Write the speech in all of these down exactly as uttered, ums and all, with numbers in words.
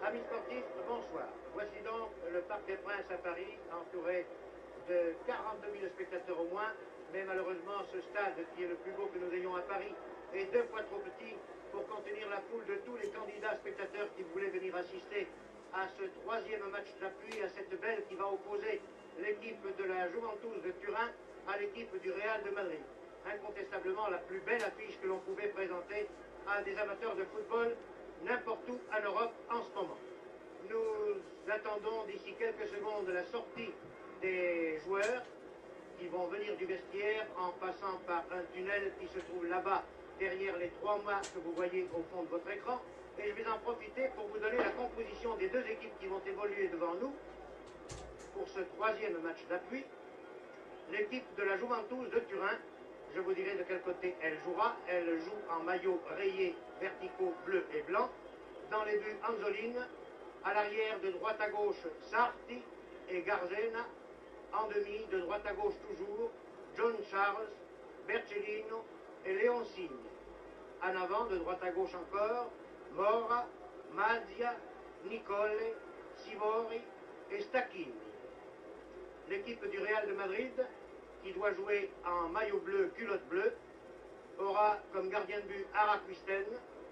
Amis sportifs, bonsoir. Voici donc le Parc des Princes à Paris, entouré de quarante-deux mille spectateurs au moins, mais malheureusement ce stade, qui est le plus beau que nous ayons à Paris, est deux fois trop petit pour contenir la foule de tous les candidats spectateurs qui voulaient venir assister à ce troisième match d'appui, à cette belle qui va opposer l'équipe de la Juventus de Turin à l'équipe du Real de Madrid. Incontestablement la plus belle affiche que l'on pouvait présenter à des amateurs de football n'importe où en Europe en ce moment. Nous attendons d'ici quelques secondes la sortie des joueurs qui vont venir du vestiaire en passant par un tunnel qui se trouve là-bas derrière les trois mâts que vous voyez au fond de votre écran. Et je vais en profiter pour vous donner la composition des deux équipes qui vont évoluer devant nous pour ce troisième match d'appui. L'équipe de la Juventus de Turin, je vous dirai de quel côté elle jouera. Elle joue en maillot rayé verticaux bleu et blanc. Dans les buts, Anzolin. À l'arrière, de droite à gauche, Sarti et Garzena. En demi, de droite à gauche toujours, John Charles, Bercellino et Leoncini. En avant, de droite à gauche encore, Mora, Mazia, Nicole, Sivori et Stacchini. L'équipe du Real de Madrid, qui doit jouer en maillot bleu, culotte bleue, aura comme gardien de but Araquisten.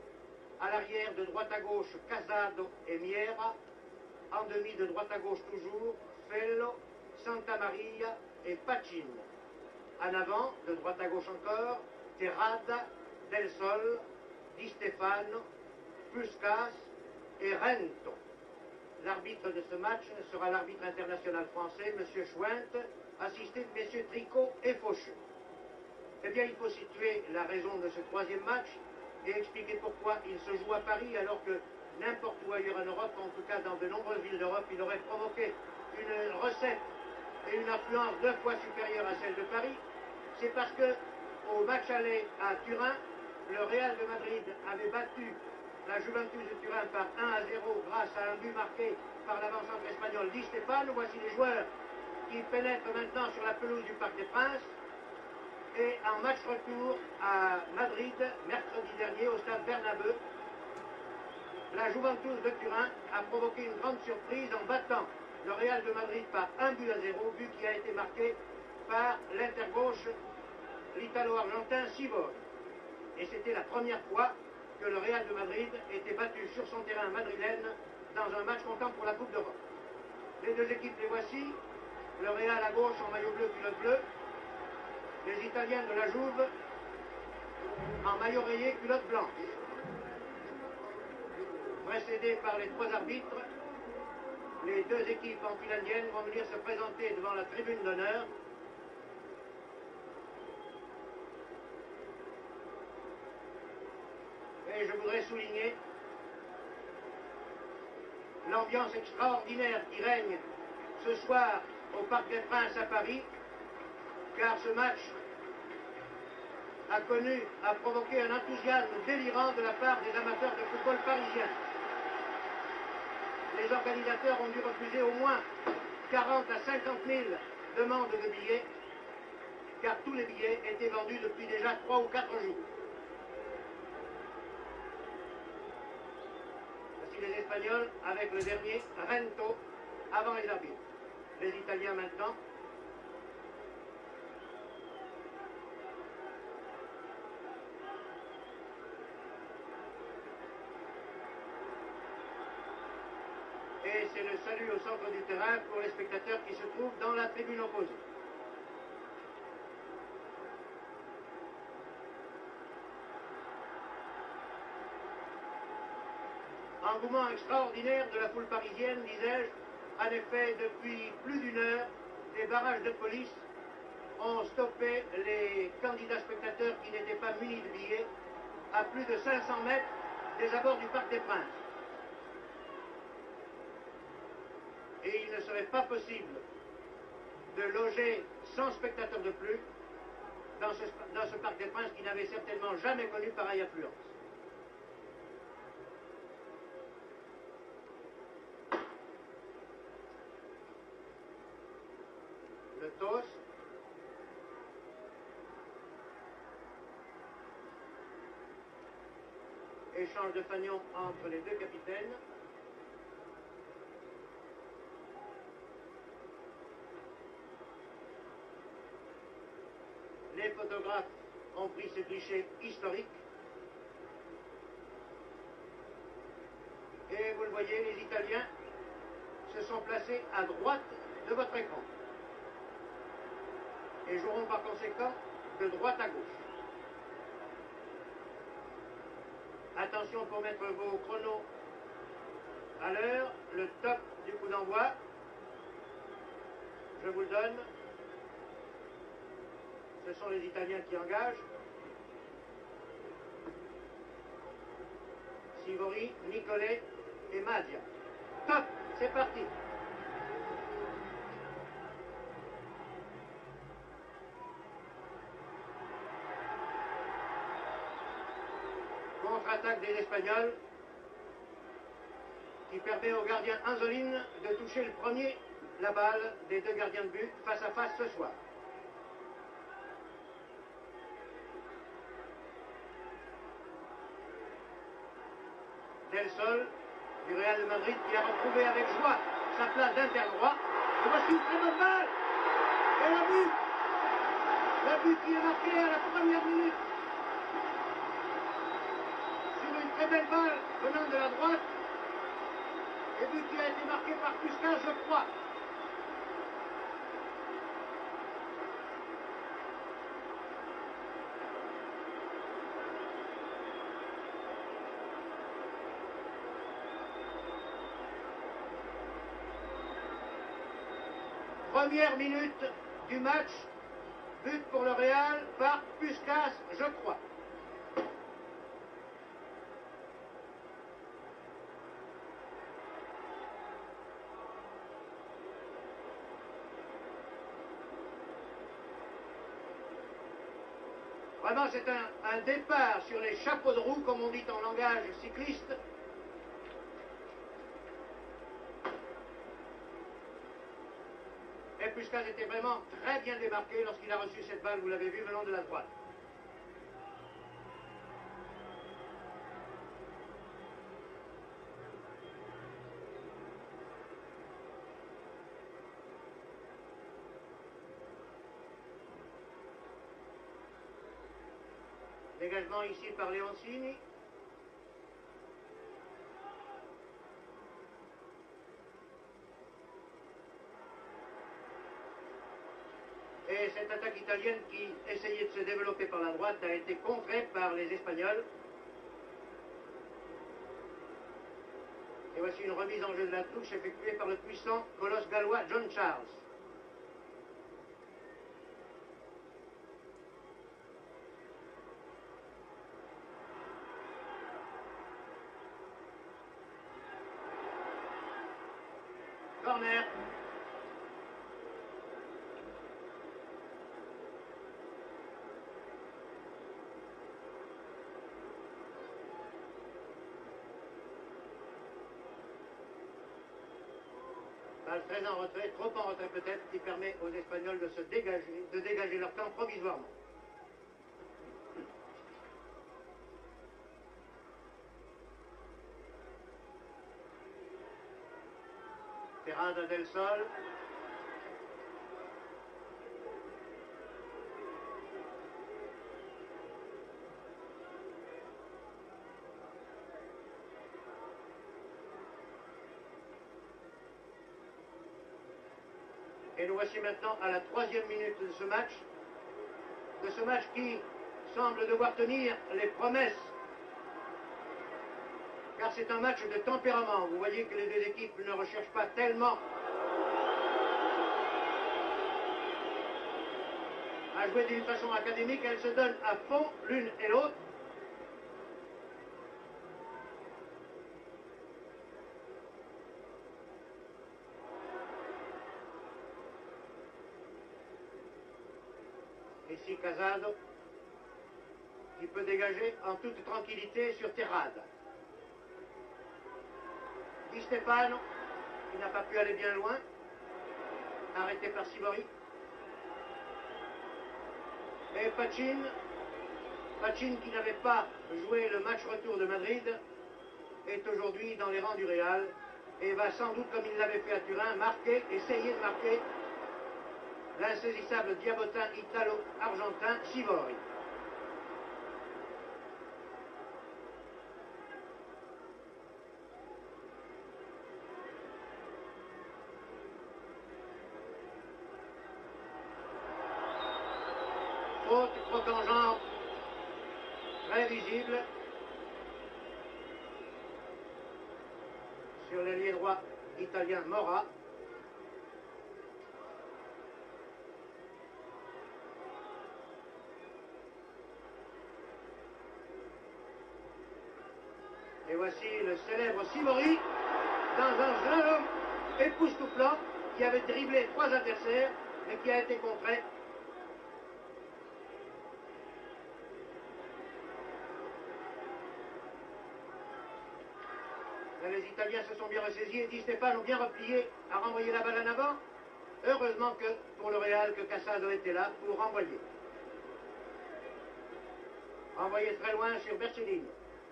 À l'arrière, de droite à gauche, Casado et Miera. En demi, de droite à gauche toujours, Fello, Santa Maria et Pacin. En avant, de droite à gauche encore, Terrada, Del Sol, Di Stefano, Puskas et Rento. L'arbitre de ce match sera l'arbitre international français, M. Schwint, assisté de M. Tricot et Faucheux. Eh bien, il faut situer la raison de ce troisième match et expliquer pourquoi il se joue à Paris alors que n'importe où ailleurs en Europe, en tout cas dans de nombreuses villes d'Europe, il aurait provoqué une recette et une affluence deux fois supérieure à celle de Paris. C'est parce que au match aller à Turin, le Real de Madrid avait battu la Juventus de Turin par un à zéro grâce à un but marqué par l'avant-centre espagnol Di Stefano. Voici les joueurs qui pénètrent maintenant sur la pelouse du Parc des Princes. Et en match retour à Madrid, mercredi dernier, au stade Bernabeu, la Juventus de Turin a provoqué une grande surprise en battant le Real de Madrid par un but à zéro, but qui a été marqué par l'intergauche, l'italo-argentin Sivori. Et c'était la première fois que le Real de Madrid était battu sur son terrain madrilène dans un match comptant pour la Coupe d'Europe. Les deux équipes, les voici. Le Real à gauche en maillot bleu, culotte bleue. Les Italiens de la Juve en maillot rayé, culotte blanche. Précédés par les trois arbitres, les deux équipes en file indienne vont venir se présenter devant la tribune d'honneur. Et je voudrais souligner l'ambiance extraordinaire qui règne ce soir au Parc des Princes à Paris, car ce match a connu, a provoqué un enthousiasme délirant de la part des amateurs de football parisiens. Les organisateurs ont dû refuser au moins quarante à cinquante mille demandes de billets, car tous les billets étaient vendus depuis déjà trois ou quatre jours. Voici les Espagnols avec le dernier Rento avant les arbitres. Les Italiens maintenant. Et c'est le salut au centre du terrain pour les spectateurs qui se trouvent dans la tribune opposée. Engouement extraordinaire de la foule parisienne, disais-je. En effet, depuis plus d'une heure, les barrages de police ont stoppé les candidats spectateurs qui n'étaient pas munis de billets à plus de cinq cents mètres des abords du Parc des Princes. Et il ne serait pas possible de loger cent spectateurs de plus dans ce, dans ce Parc des Princes qui n'avait certainement jamais connu pareille affluence. Le toast. Échange de fanions entre les deux capitaines. les photographes ont pris ce cliché historique. Et vous le voyez, les Italiens se sont placés à droite de votre écran et joueront par conséquent de droite à gauche. Attention pour mettre vos chronos à l'heure, le top du coup d'envoi, je vous le donne. Ce sont les Italiens qui engagent. Sivori, Nicolet et Madia. Top, c'est parti. Contre-attaque des Espagnols qui permet au gardien Anzolin de toucher le premier la balle des deux gardiens de but face à face ce soir. Del Sol du Real de Madrid qui a retrouvé avec joie sa place d'inter droit. Et voici une très bonne balle. Et le but. Le but qui est marqué à la première minute. Sur une très belle balle venant de la droite. Et but qui a été marqué par Puskas, je crois. Première minute du match, but pour le Real par Puskas, je crois. Vraiment, c'est un, un départ sur les chapeaux de roue, comme on dit en langage cycliste. Et Puskas était vraiment très bien démarqué lorsqu'il a reçu cette balle, vous l'avez vu, venant de la droite. Dégagement ici par Leoncini. Et cette attaque italienne qui essayait de se développer par la droite a été contrée par les Espagnols. Et voici une remise en jeu de la touche effectuée par le puissant colosse gallois John Charles. Corner. Balle très en retrait, trop en retrait peut-être, qui permet aux Espagnols de se dégager, de dégager leur camp provisoirement. Ferranda del Sol. Et nous voici maintenant à la troisième minute de ce match, de ce match qui semble devoir tenir les promesses, car c'est un match de tempérament. Vous voyez que les deux équipes ne recherchent pas tellement à jouer d'une façon académique, elles se donnent à fond l'une et l'autre. Ici Casado, qui peut dégager en toute tranquillité sur Terrade. Di Stefano, qui n'a pas pu aller bien loin, arrêté par Sivori. Et Pachin, Pachin qui n'avait pas joué le match retour de Madrid, est aujourd'hui dans les rangs du Real et va sans doute, comme il l'avait fait à Turin, marquer, essayer de marquer l'insaisissable diabotin italo-argentin Sivori. Faute, croc en jambe, très visible sur l'ailier droit italien Mora. Et voici le célèbre Sivori dans un slalom époustouflant qui avait dribblé trois adversaires mais qui a été contré. Les Italiens se sont bien ressaisis et Di Stefano bien replié à renvoyer la balle en avant. Heureusement que pour le Real que Casado était là pour renvoyer. Renvoyer très loin sur Bercellini.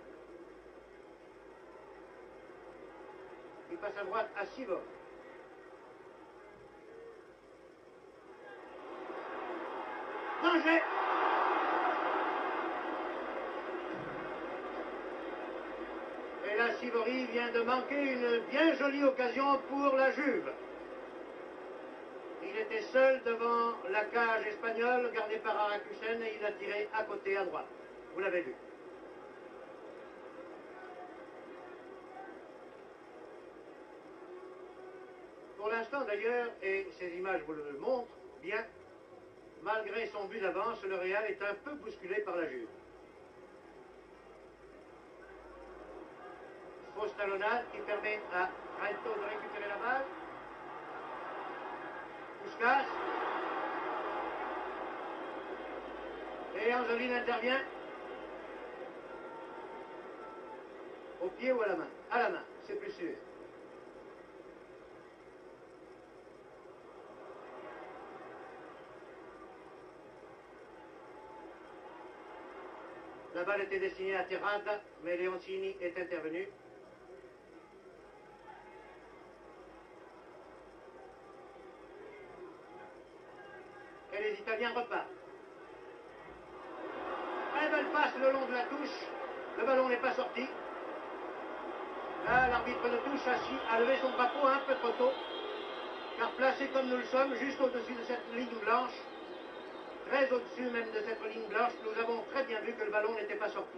Il passe à droite à Sivor. Danger! Et là, Sivori vient de manquer une bien jolie occasion pour la Juve. Il était seul devant la cage espagnole gardée par Arakusen et il a tiré à côté à droite. Vous l'avez vu. Pour l'instant d'ailleurs, et ces images vous le montrent bien, malgré son but d'avance, le Real est un peu bousculé par la Juve. Fausse talonnade qui permet à Rento de récupérer la balle. Puskas. Et Angelin intervient. Au pied ou à la main? À la main, c'est plus sûr. La balle était destinée à Terrada, mais Leoncini est intervenu. Et les Italiens repartent. Très belle passe le long de la touche. Le ballon n'est pas sorti. Là, l'arbitre de touche a, a levé son drapeau un peu trop tôt. Car placé comme nous le sommes, juste au-dessus de cette ligne blanche, très au-dessus même de cette ligne blanche, nous avons très bien vu que le ballon n'était pas sorti.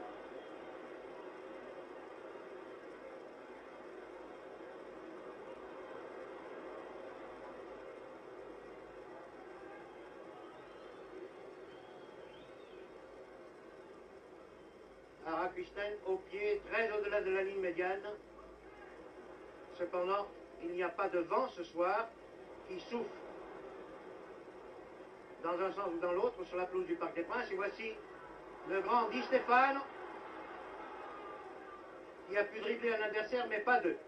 Arakusten au pied, très au-delà de la ligne médiane. Cependant, il n'y a pas de vent ce soir qui souffle dans un sens ou dans l'autre sur la pelouse du Parc des Princes. Et voici le grand Di Stefano qui a pu dribbler un adversaire, mais pas deux.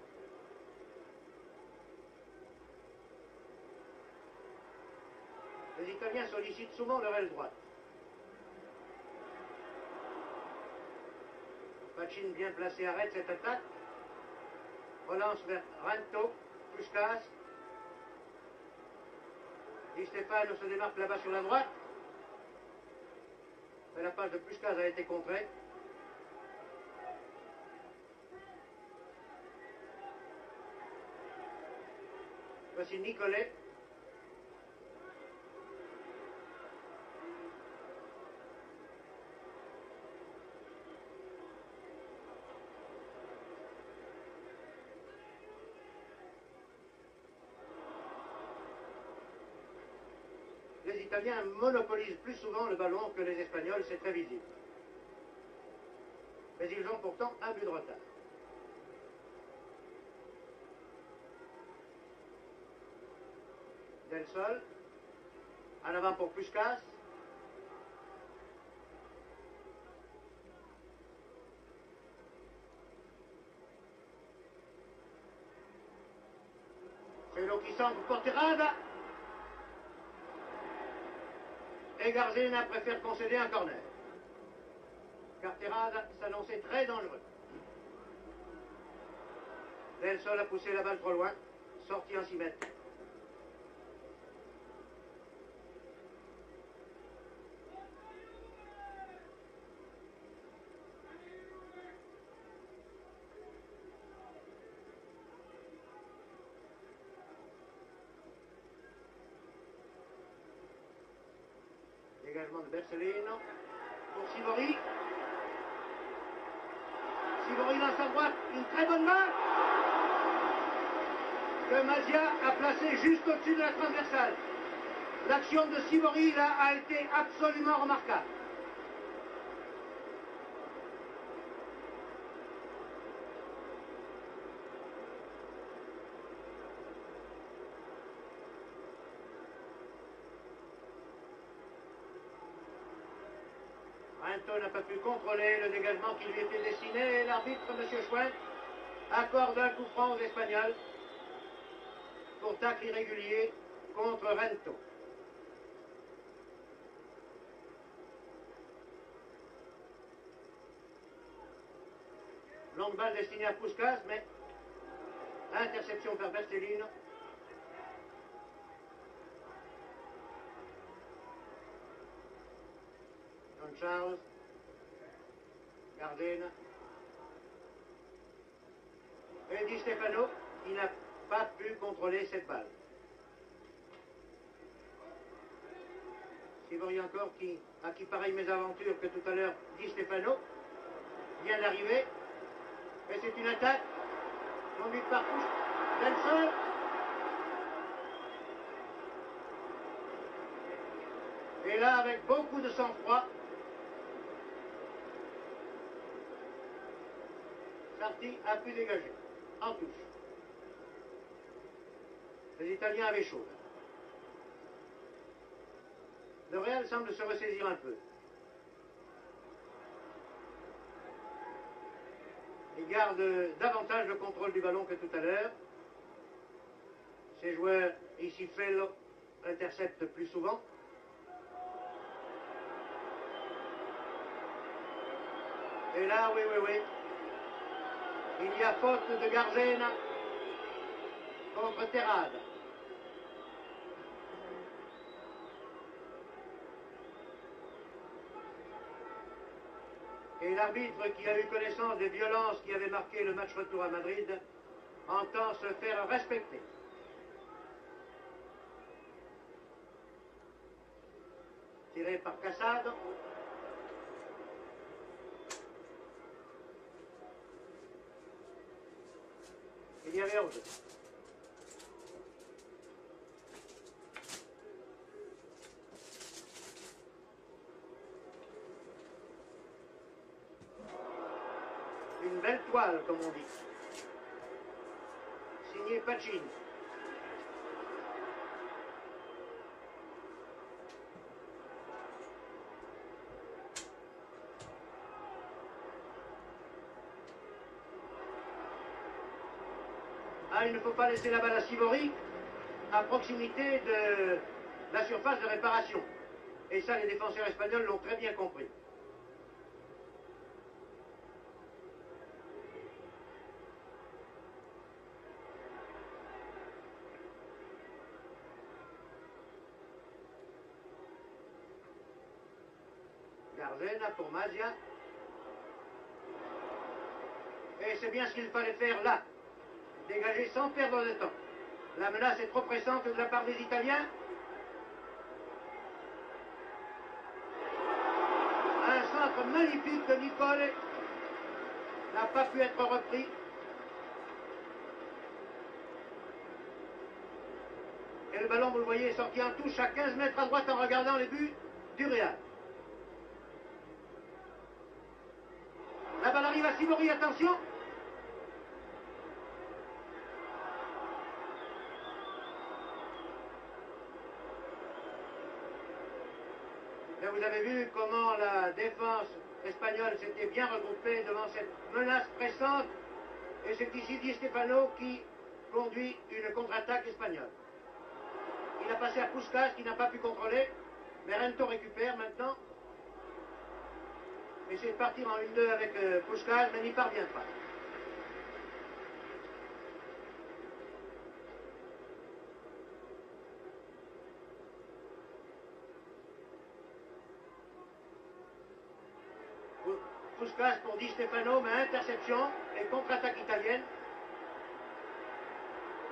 Les Italiens sollicitent souvent leur aile droite. Pachin bien placé arrête cette attaque. Relance vers Rento, Puskas. Di Stefano se démarque là-bas sur la droite. Mais la passe de Puskas a été contrée. Voici Nicolet. Les Italiens monopolisent plus souvent le ballon que les Espagnols, c'est très visible. Mais ils ont pourtant un but de retard. Del Sol, en avant pour Puskas. C'est l'eau qui semble pour Terrada. Et Garzena préfère concéder un corner. Car Terrada s'annonçait très dangereux. Del Sol a poussé la balle trop loin, sorti en six mètres. dégagement de Bercellino pour Sivori. Sivori dans sa droite, une très bonne main que Mazia a placée juste au-dessus de la transversale. L'action de Sivori là a été absolument remarquable. Rinto n'a pas pu contrôler le dégagement qui lui était destiné et l'arbitre, M. Schwenk, accorde un coup franc aux Espagnols pour tacle irrégulier contre Rinto. Longue balle destinée à Puskas, mais interception par Bercellino. John Charles, Gardena, et Di Stefano qui n'a pas pu contrôler cette balle. Sivori encore qui, à qui pareille mésaventure que tout à l'heure Di Stefano vient d'arriver. Et c'est une attaque conduite par Denson. Et là, avec beaucoup de sang-froid, Sarti a pu dégager en touche. Les Italiens avaient chaud. Le Real semble se ressaisir un peu. Il garde davantage le contrôle du ballon que tout à l'heure. Ses joueurs, ici Fello, interceptent plus souvent. Et là, oui, oui, oui. Il y a faute de Gardena contre Terrade. Et l'arbitre, qui a eu connaissance des violences qui avaient marqué le match retour à Madrid, entend se faire respecter. Tiré par Cassado. Il y avait hors-jeu. Une belle toile, comme on dit. Signé Pacini. Ah, il ne faut pas laisser la balle à Sivori à proximité de la surface de réparation. Et ça, les défenseurs espagnols l'ont très bien compris. Gardena pour Mazia. Et c'est bien ce qu'il fallait faire là. Dégager sans perdre de temps. La menace est trop pressante de la part des Italiens. Un centre magnifique de Nicole n'a pas pu être repris. Et le ballon, vous le voyez, est sorti en touche à quinze mètres à droite en regardant les buts du Real. La balle arrive à Sivori, attention. Là, vous avez vu comment la défense espagnole s'était bien regroupée devant cette menace pressante. Et c'est ici Di Stefano qui conduit une contre-attaque espagnole. Il a passé à Puskas qui n'a pas pu contrôler. Mais Rinto récupère maintenant. Essaie de partir en une deux avec euh, Puskas, mais n'y parvient pas. Puskas pour Di Stefano, mais interception et contre-attaque italienne.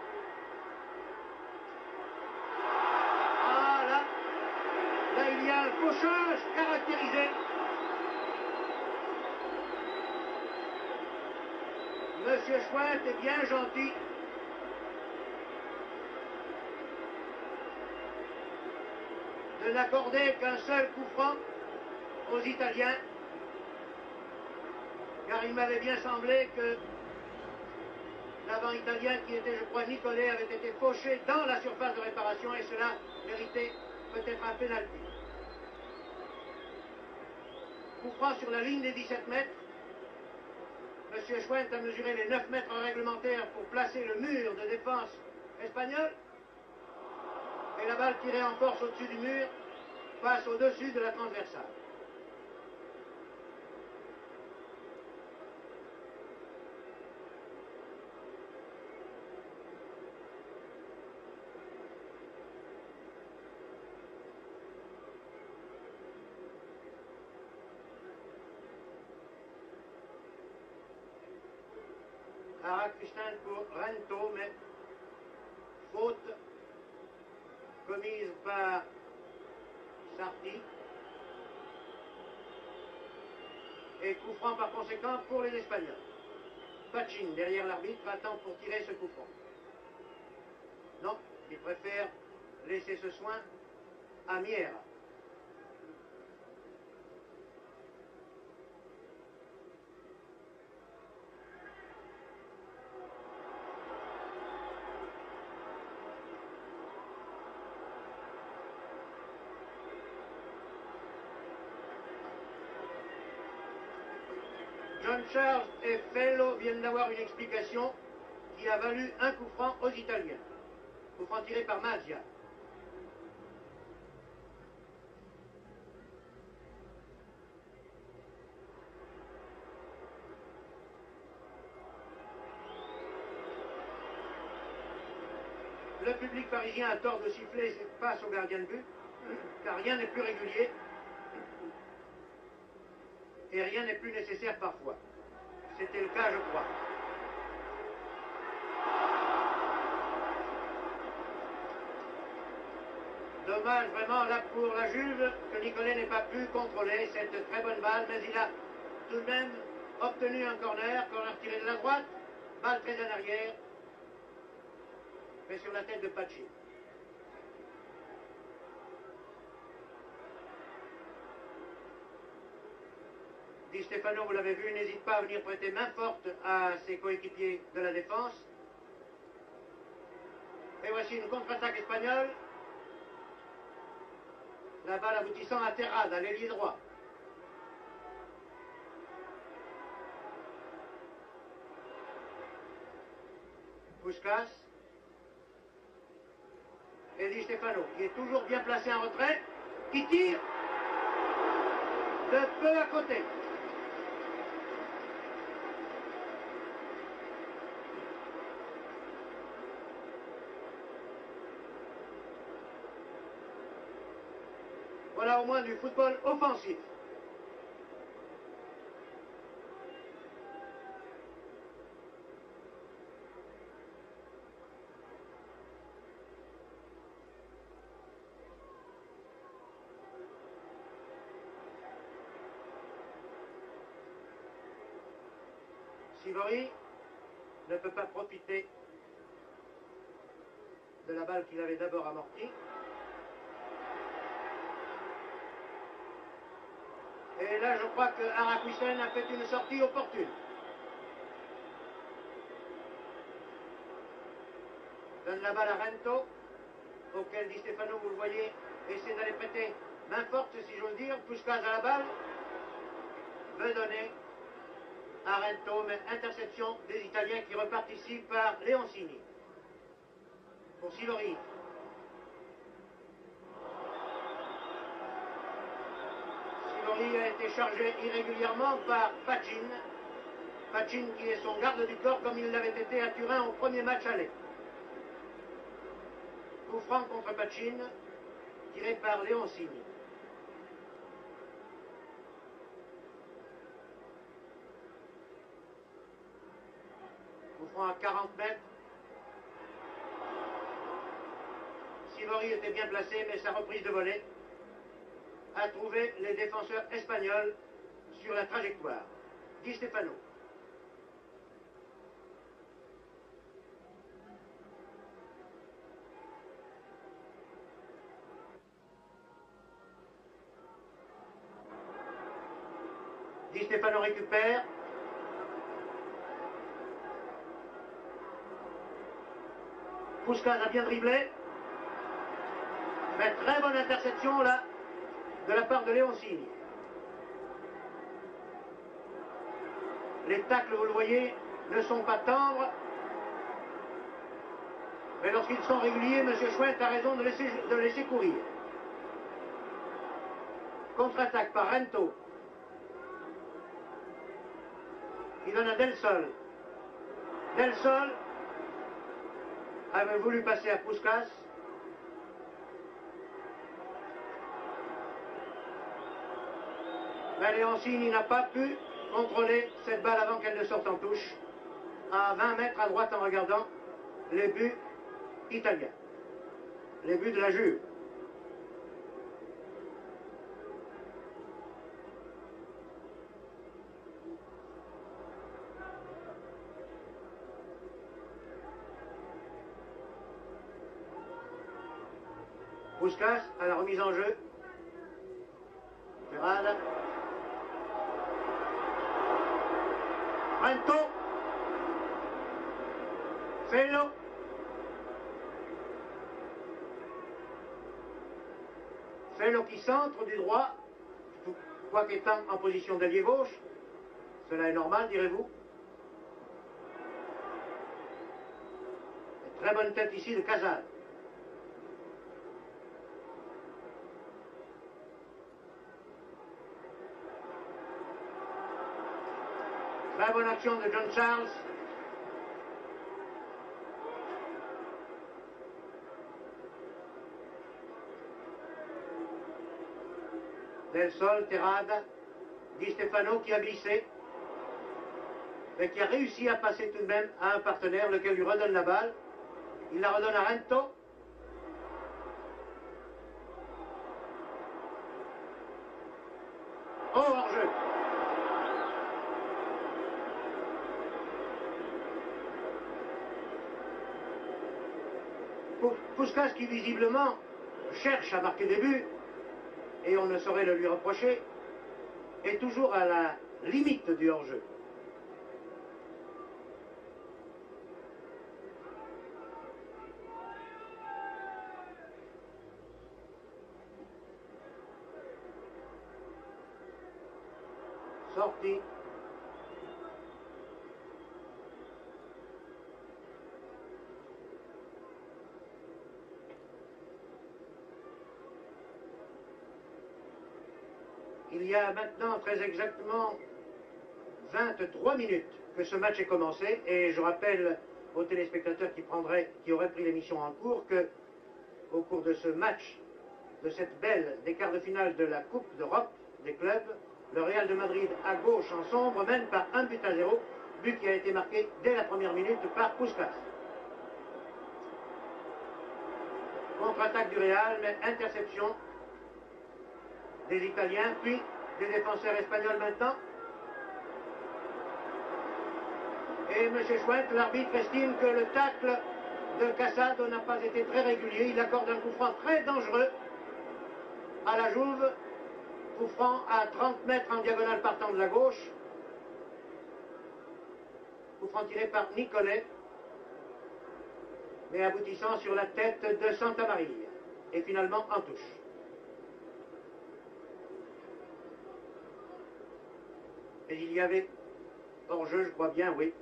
Ah là, là il y a un fauchage caractérisé. Monsieur Chouette est bien gentil. De n'accorder qu'un seul coup franc aux Italiens, car il m'avait bien semblé que l'avant italien, qui était, je crois, Nicolet, avait été fauché dans la surface de réparation et cela méritait peut-être un pénalty. Coup franc sur la ligne des dix-sept mètres. Monsieur Chouette a mesuré les neuf mètres réglementaires pour placer le mur de défense espagnol. Et la balle tirée en force au-dessus du mur passe au-dessus de la transversale. Araquistin pour Rento, mais faute commise par Sarti. Et coup franc par conséquent pour les Espagnols. Pachin, derrière l'arbitre, attend pour tirer ce coup franc. Non, il préfère laisser ce soin à Miera. John Charles et Fellow viennent d'avoir une explication qui a valu un coup franc aux Italiens. Coup franc tiré par Mazia. Le public parisien a tort de siffler face au gardien de but, car rien n'est plus régulier. Et rien n'est plus nécessaire parfois. C'était le cas, je crois. Dommage vraiment là pour la Juve que Nicolet n'ait pas pu contrôler cette très bonne balle, mais il a tout de même obtenu un corner, corner tiré de la droite, balle très en arrière, mais sur la tête de Pachin. Di Stefano, vous l'avez vu, n'hésite pas à venir prêter main forte à ses coéquipiers de la défense. Et voici une contre-attaque espagnole. La balle aboutissant à Terrade, à l'ailier droit. Puskas. Et Di Stefano, qui est toujours bien placé en retrait, qui tire de peu à côté. Voilà au moins du football offensif. Sivori ne peut pas profiter de la balle qu'il avait d'abord amortie. Et là, je crois que Araquistin a fait une sortie opportune. Donne la balle à Rento, auquel Di Stefano, vous le voyez, essaie d'aller prêter main forte, si j'ose dire. Puskas à la balle, veut donner à Rento, mais interception des Italiens qui repartent ici par Leoncini. Pour Sivori. Sivori a été chargé irrégulièrement par Pachin. Pachin qui est son garde du corps comme il l'avait été à Turin au premier match aller. Coup franc contre Pachin, tiré par Leoncini. Coup franc à quarante mètres. Sivori était bien placé, mais sa reprise de volée à trouver les défenseurs espagnols sur la trajectoire. Di Stefano. Di Stefano récupère. Puskás a bien dribblé. Mais très bonne interception là de la part de Leoncini. Les tacles, vous le voyez, ne sont pas tendres. Mais lorsqu'ils sont réguliers, M. Schwendt a raison de laisser, de laisser courir. Contre-attaque par Rento. Il donne à Del Sol. Del Sol avait voulu passer à Puskás. Mais Leoncini n'a pas pu contrôler cette balle avant qu'elle ne sorte en touche. À vingt mètres à droite en regardant les buts italiens. Les buts de la Juve. Puskás à la remise en jeu. Terrade. Rento. Fello. Fello qui centre du droit, quoique étant en position d'ailier gauche. Cela est normal, direz-vous. Très bonne tête ici de Casal. Très bonne action de John Charles. Del Sol, Terrade, Di Stefano qui a glissé, mais qui a réussi à passer tout de même à un partenaire, lequel lui redonne la balle. Il la redonne à Rento. Oh, hors-jeu. Puskás qui visiblement cherche à marquer des buts, et on ne saurait le lui reprocher, est toujours à la limite du hors-jeu. Sorti. Il y a maintenant très exactement vingt-trois minutes que ce match est commencé, et je rappelle aux téléspectateurs qui, prendraient, qui auraient pris l'émission en cours que, au cours de ce match, de cette belle des quarts de finale de la Coupe d'Europe des clubs, le Real de Madrid à gauche en sombre mène par un but à zéro, but qui a été marqué dès la première minute par Puskás. Contre-attaque du Real, mais interception des Italiens, puis des défenseurs espagnols maintenant. Et M. Schwendt, l'arbitre, estime que le tacle de Casado n'a pas été très régulier. Il accorde un coup franc très dangereux à la Juve. Coup franc à trente mètres en diagonale partant de la gauche. Coup franc tiré par Nicolet, mais aboutissant sur la tête de Santamaria. Et finalement en touche. Et il y avait hors-jeu, je crois bien, oui.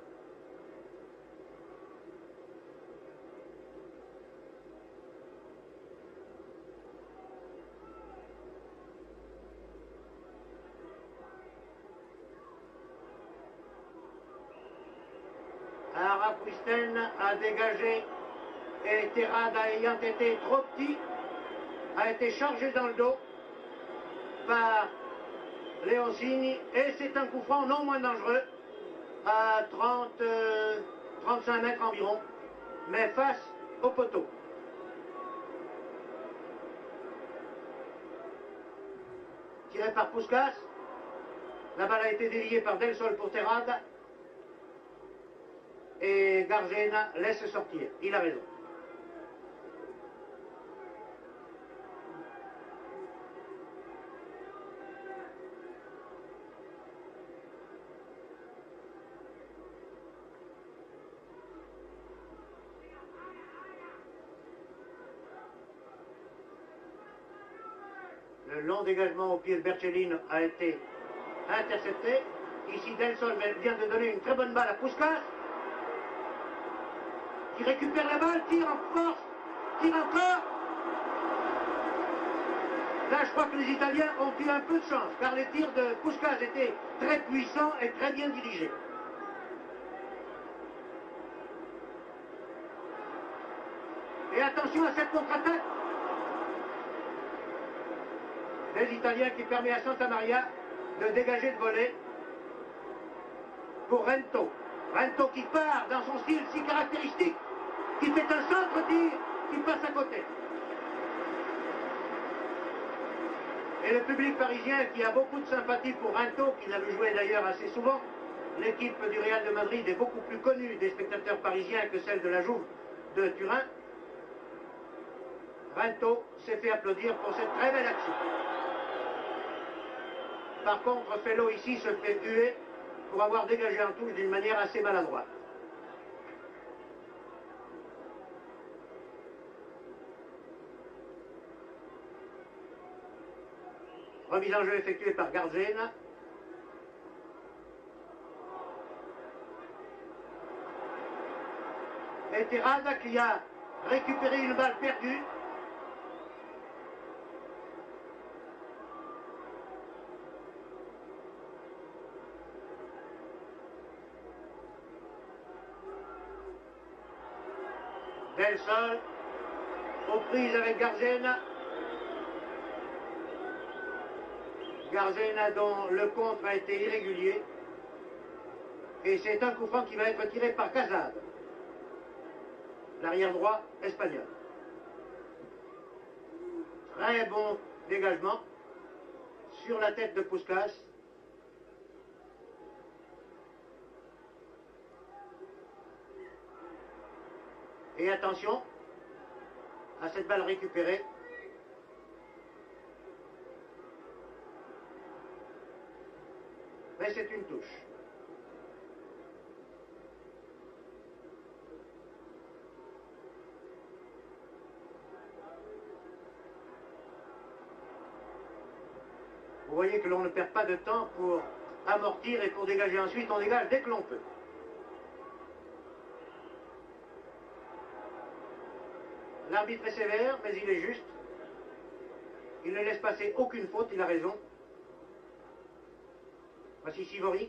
Arapuisten a dégagé et Terrade, ayant été trop petit, a été chargé dans le dos par Leoncini, et c'est un coup franc non moins dangereux à trente, euh, trente-cinq mètres environ, mais face au poteau. tiré par Puskás. La balle a été déviée par Del Sol pour Terrada. Et Garzena laisse sortir. Il a raison. Le long dégagement au pied de Bercellino a été intercepté. Ici, Del Sol vient de donner une très bonne balle à Puskás, qui récupère la balle, tire en force, tire encore. Là, je crois que les Italiens ont eu un peu de chance, car les tirs de Puskás étaient très puissants et très bien dirigés. Et attention à cette contre-attaque des Italiens qui permet à Santa Maria de dégager de voler pour Rento. Rento qui part dans son style si caractéristique, qui fait un centre-tir, qui passe à côté. Et le public parisien qui a beaucoup de sympathie pour Rento, qui l'a vu jouer d'ailleurs assez souvent, l'équipe du Real de Madrid est beaucoup plus connue des spectateurs parisiens que celle de la Juve de Turin. Rento s'est fait applaudir pour cette très belle action. Par contre, Fellow ici se fait huer pour avoir dégagé en touche d'une manière assez maladroite. Remise en jeu effectuée par Garzena. Et Terrada qui a récupéré une balle perdue. Del Sol, aux prises avec Garzena. Garzena dont le contre a été irrégulier. Et c'est un coup franc qui va être tiré par Casado, l'arrière droit espagnol. Très bon dégagement sur la tête de Puskás. Et attention à cette balle récupérée. Mais c'est une touche. Vous voyez que l'on ne perd pas de temps pour amortir et pour dégager ensuite. On dégage dès que l'on peut. L'arbitre est sévère, mais il est juste. Il ne laisse passer aucune faute, il a raison. Voici Sivori.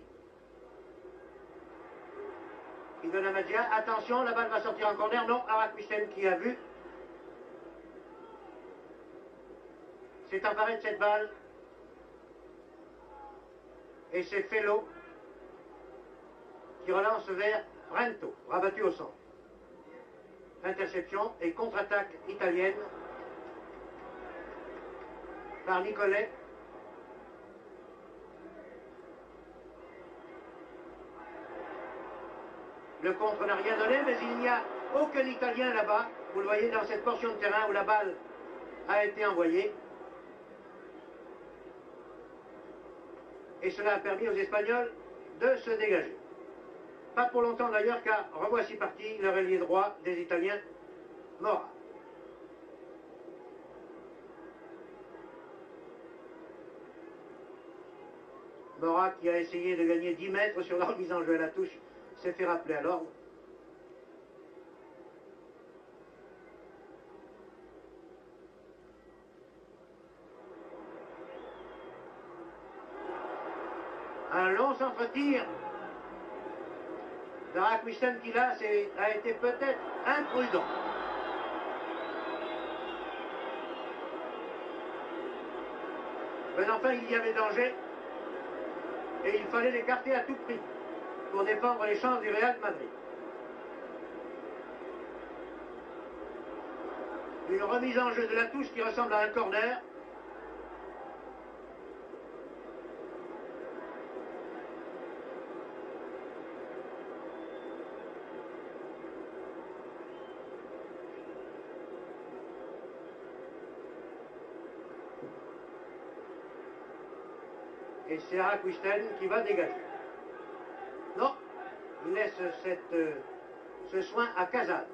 Il donne à Magia. Attention, la balle va sortir en corner. Non, Araquisten qui a vu. C'est emparé de cette balle. Et c'est Fellow qui relance vers Rento, rabattu au centre. Interception et contre-attaque italienne par Nicolet. Le contre n'a rien donné, mais il n'y a aucun Italien là-bas. Vous le voyez dans cette portion de terrain où la balle a été envoyée. Et cela a permis aux Espagnols de se dégager. Pas pour longtemps d'ailleurs, car revoici parti le ailier droit des Italiens, Mora. Mora qui a essayé de gagner dix mètres sur la remise en jeu à la touche, s'est fait rappeler à l'ordre. Un long centre-tir d'Araquisten qui là a été peut-être imprudent. Mais enfin il y avait danger et il fallait l'écarter à tout prix pour défendre les chances du Real de Madrid. Une remise en jeu de la touche qui ressemble à un corner. Et c'est Araquisten qui va dégager. Non, il laisse cette, euh, ce soin à Cazade.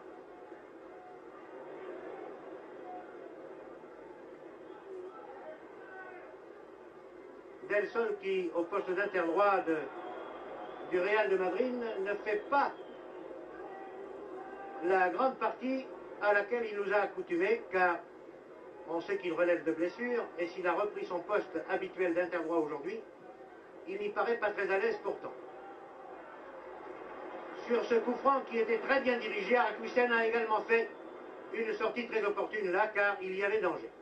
Del Sol qui, au poste d'interdroit de, du Real de Madrid, ne fait pas la grande partie à laquelle il nous a accoutumés, car on sait qu'il relève de blessures, et s'il a repris son poste habituel d'interdroit aujourd'hui, il n'y paraît pas très à l'aise pourtant. Sur ce coup franc qui était très bien dirigé, Araquisten a également fait une sortie très opportune là, car il y avait danger.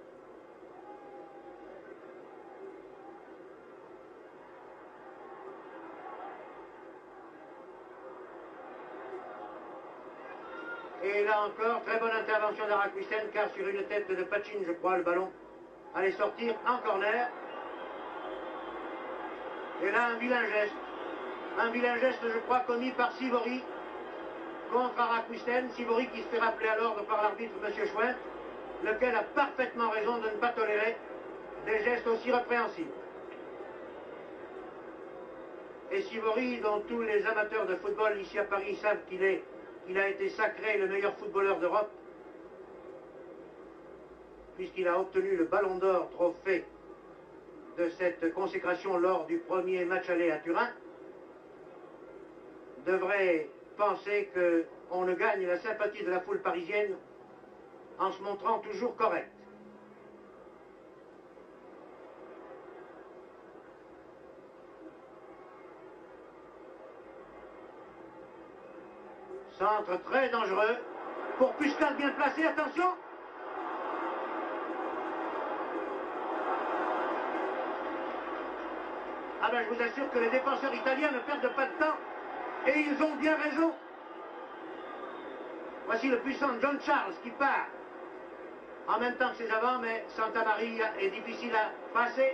Et là encore, très bonne intervention d'Araquisten, car sur une tête de Pachin, je crois, le ballon allait sortir en corner. Et là, un vilain geste. Un vilain geste, je crois, commis par Sivori contre Araquisten. Sivori qui se fait rappeler à l'ordre par l'arbitre, M. Schwendt, lequel a parfaitement raison de ne pas tolérer des gestes aussi répréhensibles. Et Sivori, dont tous les amateurs de football ici à Paris savent qu'il est Il a été sacré le meilleur footballeur d'Europe, puisqu'il a obtenu le Ballon d'Or, trophée de cette consécration lors du premier match aller à Turin, devrait penser qu'on ne gagne la sympathie de la foule parisienne en se montrant toujours correct. Centre très dangereux pour Puskás, bien placé, attention. Ah ben je vous assure que les défenseurs italiens ne perdent pas de temps et ils ont bien raison. Voici le puissant John Charles qui part en même temps que ses avants, mais Santa Maria est difficile à passer.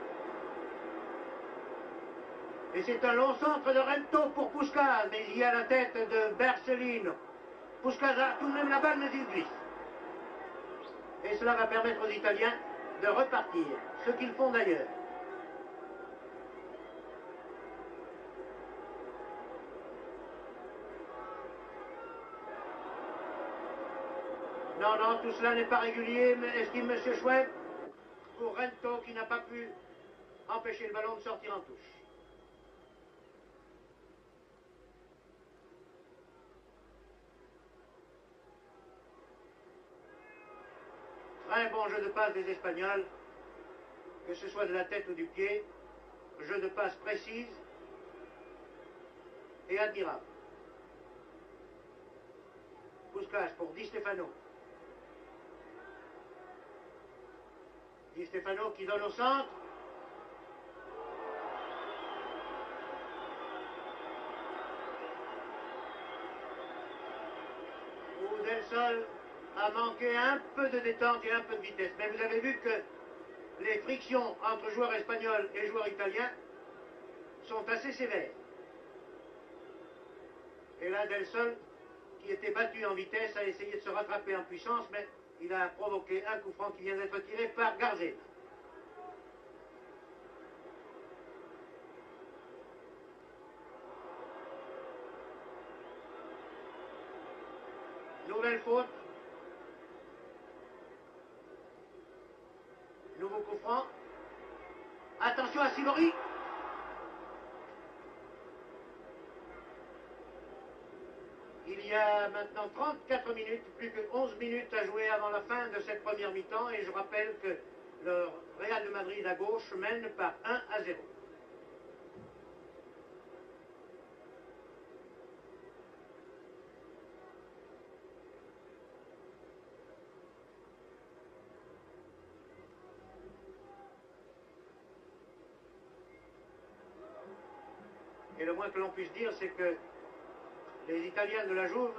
Et c'est un long centre de Rento pour Puskás, mais il y a la tête de Bercellino. Puskás a tout de même la balle, mais il glisse. Et cela va permettre aux Italiens de repartir, ce qu'ils font d'ailleurs. Non, non, tout cela n'est pas régulier, mais estime M. Schwendt, pour Rento qui n'a pas pu empêcher le ballon de sortir en touche. Très bon jeu de passe des Espagnols, que ce soit de la tête ou du pied, jeu de passe précise et admirable. Puskás pour Di Stefano. Di Stefano qui donne au centre. Où Del Sol a manqué un peu de détente et un peu de vitesse. Mais vous avez vu que les frictions entre joueurs espagnols et joueurs italiens sont assez sévères. Et là, Del Sol, qui était battu en vitesse, a essayé de se rattraper en puissance, mais il a provoqué un coup franc qui vient d'être tiré par Garzé. Nouvelle faute. Nouveau coup franc. Attention à Sivori. Il y a maintenant trente-quatre minutes, plus que onze minutes à jouer avant la fin de cette première mi-temps. Et je rappelle que le Real de Madrid à gauche mène par un à zéro. Et le moins que l'on puisse dire, c'est que les Italiens de la Juve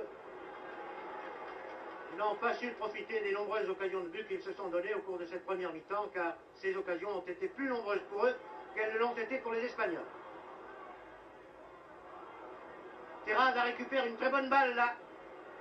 n'ont pas su profiter des nombreuses occasions de but qu'ils se sont données au cours de cette première mi-temps, car ces occasions ont été plus nombreuses pour eux qu'elles ne l'ont été pour les Espagnols. Terraz a récupéré une très bonne balle là.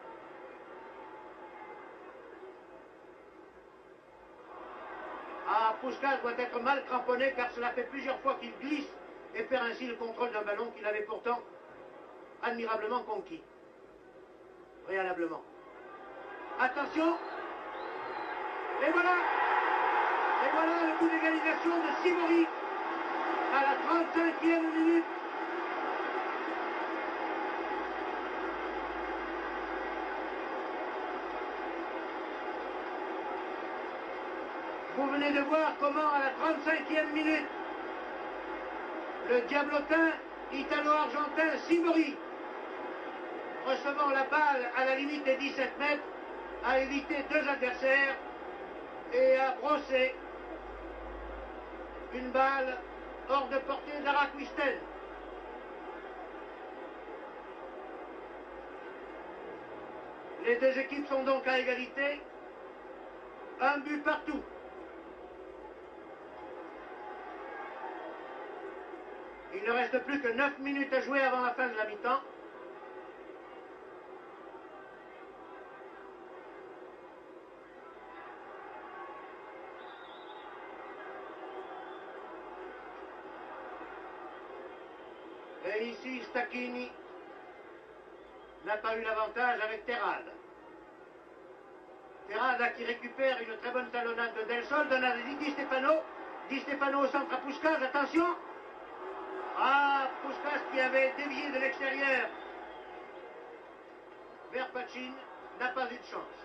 Ah, Puskás doit être mal cramponné car cela fait plusieurs fois qu'il glisse et perd ainsi le contrôle d'un ballon qu'il avait pourtant admirablement conquis. Préalablement. Attention. Et voilà. Et voilà le coup d'égalisation de Sivori à la trente-cinquième minute. Vous venez de voir comment à la trente-cinquième minute, le diablotin italo-argentin Sivori, recevant la balle à la limite des dix-sept mètres, a évité deux adversaires et a brossé une balle hors de portée d'Araquistel. Les deux équipes sont donc à égalité, un but partout. Il ne reste plus que neuf minutes à jouer avant la fin de la mi-temps. Et ici, Stacchini n'a pas eu l'avantage avec Terrada. Terrada qui récupère une très bonne talonnade de Del Sol, donne à Di Stefano. Di Stefano au centre à Puskás, attention. Ah, Puskás qui avait dévié de l'extérieur vers Pachin n'a pas eu de chance.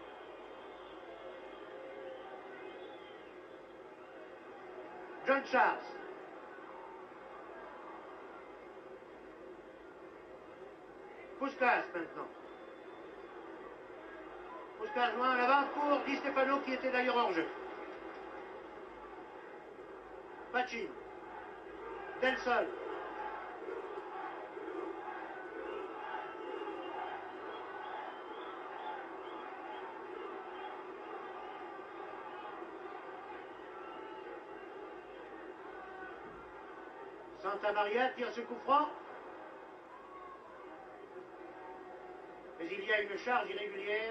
John Charles. Puskás maintenant. Puskás loin à l'avant pour Di Stefano qui était d'ailleurs hors jeu. Pachin. Del Sol. Santa Maria tire ce coup franc. Mais il y a une charge irrégulière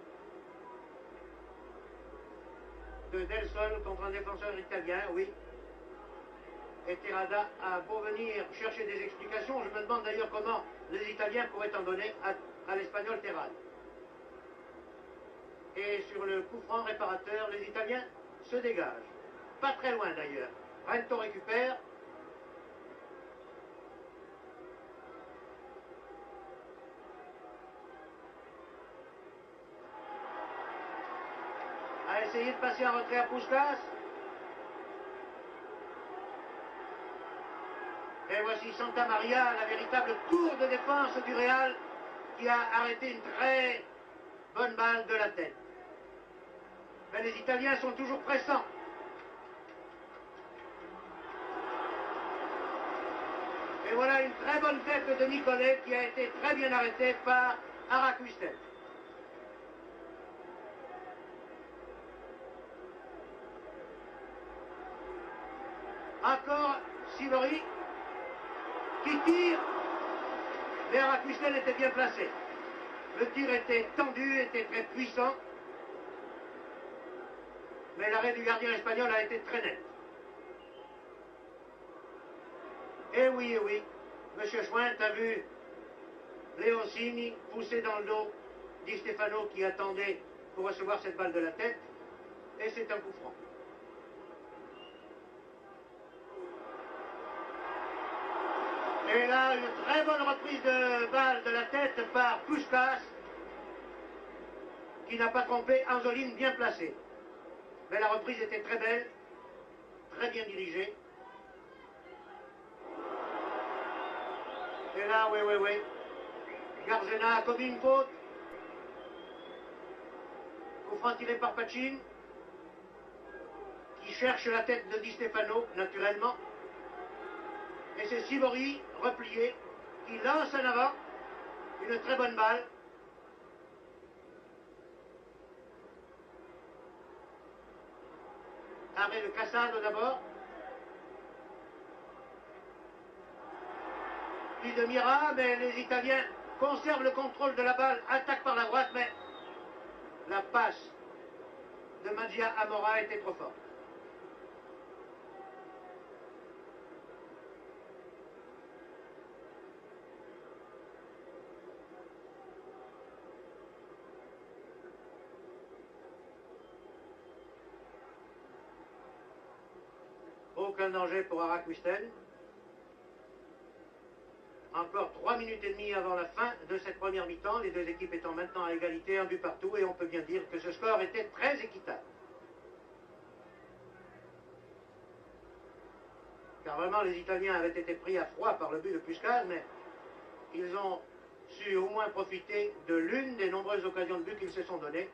de Del Sol contre un défenseur italien, oui. Et Terrada a beau venir chercher des explications. Je me demande d'ailleurs comment les Italiens pourraient en donner à, à l'Espagnol Terrada. Et sur le coup franc réparateur, les Italiens se dégagent. Pas très loin d'ailleurs. Rento récupère. A essayé de passer en retrait à Puskás. Et voici Santa Maria, la véritable tour de défense du Real, qui a arrêté une très bonne balle de la tête. Mais les Italiens sont toujours pressants. Et voilà une très bonne tête de Nicolet qui a été très bien arrêtée par Araquistel. Encore Sivori qui tire, mais Araquistel était bien placé. Le tir était tendu, était très puissant, mais l'arrêt du gardien espagnol a été très net. Et oui, et oui, M. Schwint a vu Leoncini pousser dans le dos Di Stefano qui attendait pour recevoir cette balle de la tête, et c'est un coup franc. Et là, une très bonne reprise de balle de la tête par Puskás, qui n'a pas trompé Anzoline bien placé. Mais la reprise était très belle, très bien dirigée. Et là, oui, oui, oui. Garzena a commis une faute. Coup franc tiré par Pachin, qui cherche la tête de Di Stefano, naturellement. Et c'est Sivori, replié, qui lance en avant une très bonne balle. Arrêt de Cassado d'abord. Puis de Mira, mais les Italiens conservent le contrôle de la balle, attaquent par la droite, mais la passe de Maggia Amora était trop forte. aucun danger pour Arak-Wisten. Encore trois minutes et demie avant la fin de cette première mi-temps, les deux équipes étant maintenant à égalité, un but partout, et on peut bien dire que ce score était très équitable. Car vraiment, les Italiens avaient été pris à froid par le but de Puskás, mais ils ont su au moins profiter de l'une des nombreuses occasions de but qu'ils se sont données.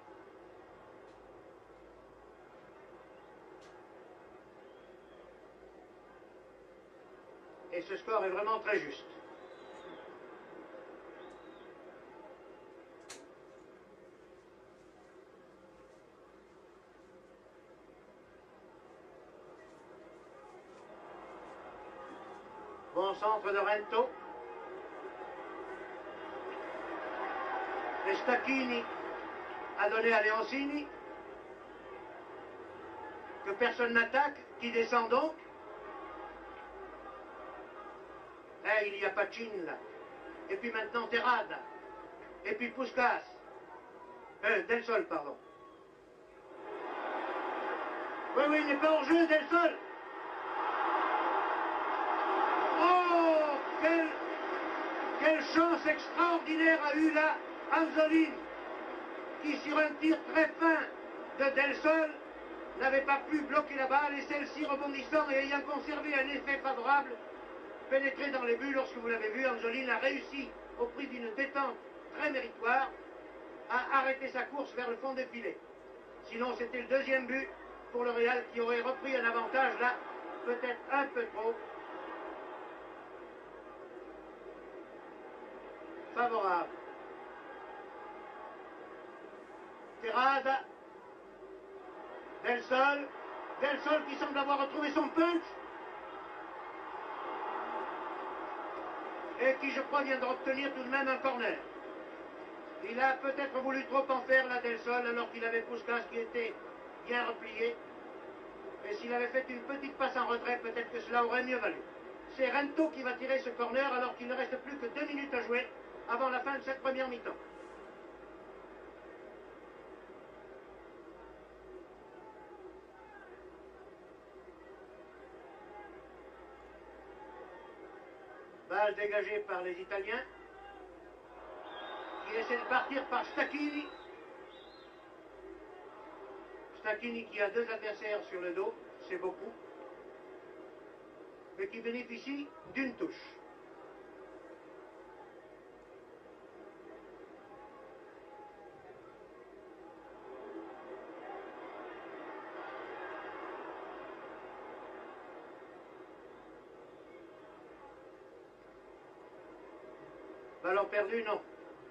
Et ce score est vraiment très juste. Bon centre de Rento. Et Stacchini a donné à Leoncini. Que personne n'attaque, qui descend donc. Eh, il y a Pacin là. Et puis maintenant Terrada. Et puis Puskás. Euh, Del Sol, pardon. Oui, oui, il n'est pas en jeu, Del Sol. Oh, quelle, quelle chance extraordinaire a eu là Anzolin, qui sur un tir très fin de Del Sol n'avait pas pu bloquer la balle, et celle-ci rebondissant et ayant conservé un effet favorable, pénétré dans les buts. Lorsque vous l'avez vu, Anzolin a réussi, au prix d'une détente très méritoire, à arrêter sa course vers le fond des filets. Sinon, c'était le deuxième but pour le Real, qui aurait repris un avantage là, peut-être un peu trop favorable. Terrada, Del Sol, Del Sol qui semble avoir retrouvé son punch et qui, je crois, vient de obtenir tout de même un corner. Il a peut-être voulu trop en faire là, Del Sol, alors qu'il avait Puskás qui était bien replié. Et s'il avait fait une petite passe en retrait, peut-être que cela aurait mieux valu. C'est Rento qui va tirer ce corner alors qu'il ne reste plus que deux minutes à jouer avant la fin de cette première mi-temps. Balle dégagée par les Italiens, qui essaie de partir par Stacchini. Stacchini qui a deux adversaires sur le dos, c'est beaucoup, mais qui bénéficie d'une touche. Ballon perdu, non.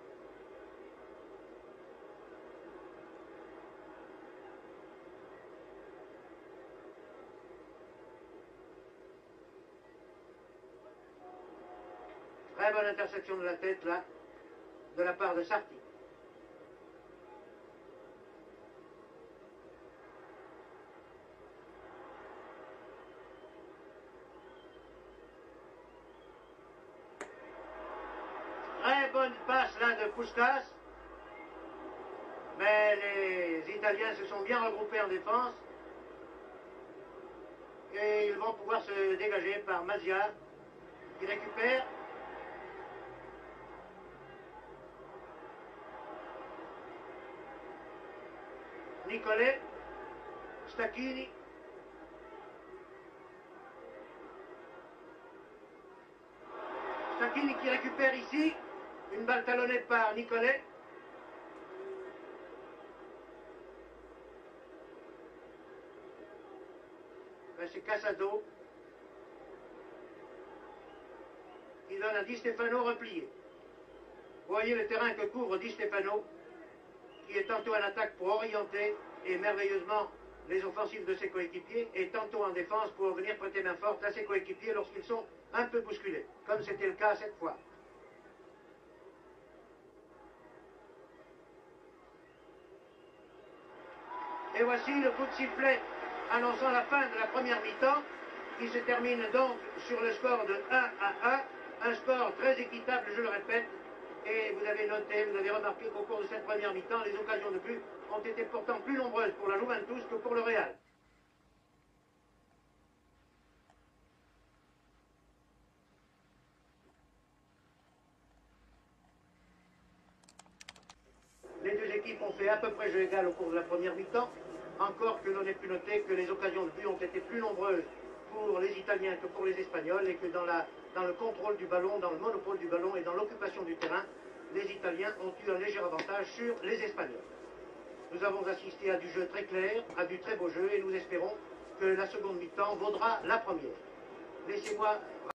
Très bonne intersection de la tête, là, de la part de Sarti. Très bonne passe, là, de Puskás. Mais les Italiens se sont bien regroupés en défense. Et ils vont pouvoir se dégager par Maziar, qui récupère. Nicolè, Stacchini. Stacchini qui récupère ici. Une balle talonnée par Nicolè. C'est Casado qui donne à Di Stefano replié. Vous voyez le terrain que couvre Di Stefano, qui est tantôt en attaque pour orienter et merveilleusement les offensives de ses coéquipiers, et tantôt en défense pour venir prêter main forte à ses coéquipiers lorsqu'ils sont un peu bousculés, comme c'était le cas cette fois. Et voici le coup de sifflet annonçant la fin de la première mi-temps, qui se termine donc sur le score de un à un, un score très équitable, je le répète. Et vous avez noté, vous avez remarqué qu'au cours de cette première mi-temps, les occasions de but ont été pourtant plus nombreuses pour la Juventus que pour le Real. équipes ont fait à peu près jeu égal au cours de la première mi-temps, encore que l'on ait pu noter que les occasions de but ont été plus nombreuses pour les Italiens que pour les Espagnols, et que dans, la, dans le contrôle du ballon, dans le monopole du ballon et dans l'occupation du terrain, les Italiens ont eu un léger avantage sur les Espagnols. Nous avons assisté à du jeu très clair, à du très beau jeu, et nous espérons que la seconde mi-temps vaudra la première. Laissez-moi